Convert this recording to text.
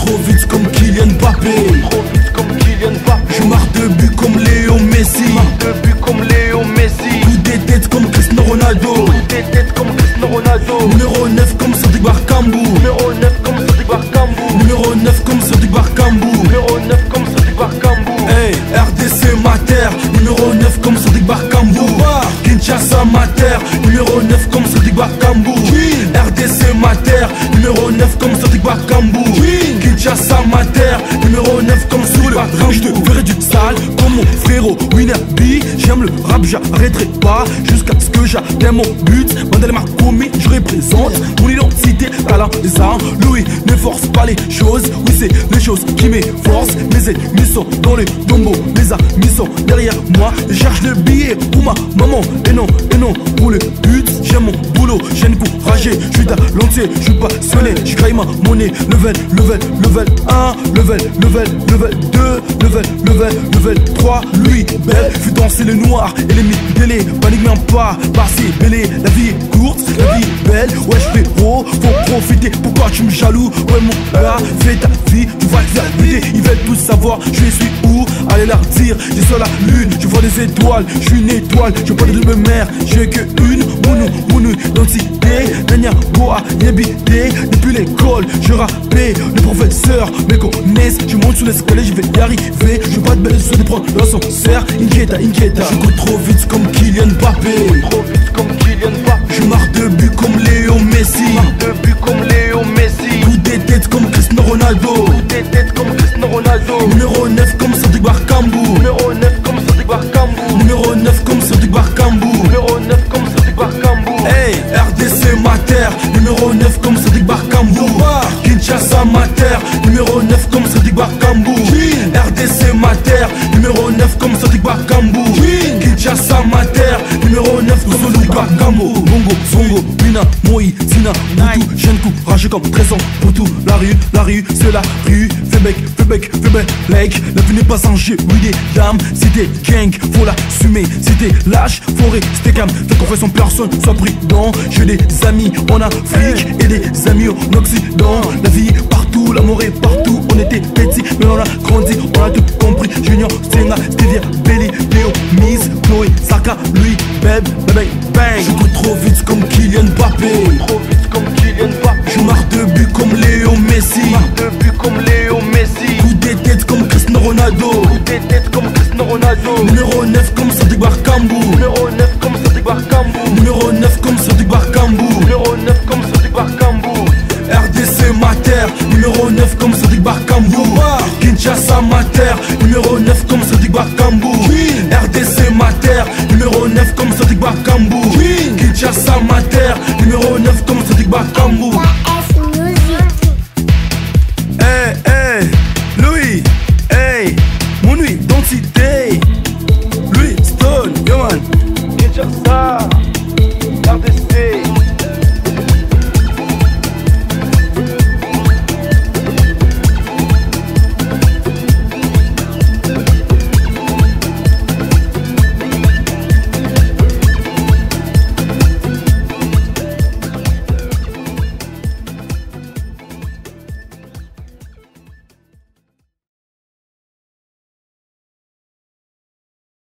trop vite comme Kylian Mbappé. Je marque de buts comme Léo Messi. Coup des têtes comme Cristiano Ronaldo. Numéro 9 comme Sadiq Barkambu. Numéro 9 comme Sadiq Barkambu. Hey, RDC Mater. Numéro 9 comme Sadiq Barkambu. Kinshasa Mater. Numéro 9 comme Sadiq Barkambu. RDC Mater. Numéro 9 comme Sadiq Barkambu. Kinshasa Mater. Numéro 9 comme Sadiq Barkambu. Je te verrai du sale comme mon frérot Winner B. J'aime le rap, j'arrêterai pas jusqu'à ce que j'atteigne mon but. Mandel m'a commis, je représente mon identité, talent, les armes. Louis ne force pas les choses. Oui, c'est les choses qui m'efforcent. Mes ennemis sont dans les tombeaux, mes amis sont derrière moi. Je cherche le billet pour ma maman. Et non, pour le but. J'aime mon boulot, j'ai encouragé. Je suis talentueux, je suis passionné. Je crée ma monnaie. Level 1, level 2, level 3. Lui, belle, fut danser le noir et les délais. Panique même pas, passer bélé. La vie est courte, la vie est belle. Ouais, je frérot, faut profiter. Pourquoi tu me jaloux? Ouais, mon gars, fais ta vie, tu vas te faire buter. Ils veulent tous savoir, je suis où? Allez leur dire, j'ai sur la lune, je vois des étoiles, je suis une étoile, je pas de double mère, j'ai que une, mounou, identité, Nania, Boa, Yébité, depuis l'école, je rappais, les professeurs me connaissent, je monte sur l'escalier, je vais y arriver, je pas de belles choses de prendre l'ascenseur, inquieta, je cours trop vite comme Kylian Mbappé, je marque de buts comme Léo Messi, coup des têtes comme Cristiano Ronaldo, numéro 9 comme Sadiq Barkambu, numéro 9 comme Sadiq Barkambu, hey, RDC Mater, numéro 9 comme Sadiq Barkambu, Kinshasa Mater, numéro 9 comme Sadiq Barkambu, RDC Mater, numéro 9 comme Sadiq Barkambu, Kinshasa Mater, numéro 9 comme Sadiq Barkambu. Bongo, Zongo, Mina, Moi, Zina, Boutou, jeune courageux comme 13 ans, Boutou, la rue, c'est la rue, Fébek, like, la vie n'est pas un jeu, oui des dames, c'est des gangs, faut l'assumer, c'est des lâches, faut rester calme, fais confiance en personne, sois prudent, j'ai des amis en Afrique et des amis en Occident, la vie est partout, l'amour est partout, on était petits, mais on a grandi, on a tout compris, Junior, Stenga, Stevia, Belly, Léo, Miss, Chloé, Saka, lui, Beb, bang, je cours trop vite comme Kylian Mbappé, je marque de buts comme Léo Messi, coup des têtes comme Cristiano Ronaldo, numéro 9 comme Sadiq Barkambu, numéro 9 comme Sadiq Barkambu, RDC Mater, numéro 9 comme Sadiq Barkambu, Kinshasa Mater, numéro 9 comme Sadiq Barkambu,